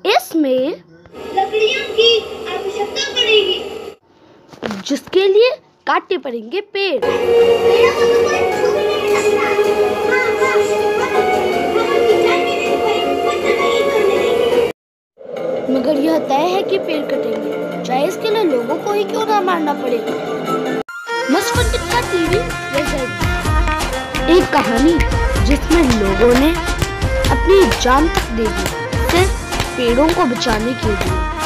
इसमें लकड़ियों की आवश्यकता पड़ेगी, जिसके लिए काटने पड़ेंगे पेड़। पेड़ों को तो कोई छू भी नहीं सकता। मगर यह तय है कि पेड़ कटेंगे, चाहे इसके लिए लोगों को ही क्यों ना मारना पड़े। मस्त का टीवी एक कहानी जिसमें लोगों ने अपनी जान तक दे दी सिर्फ पेड़ों को बचाने के लिए।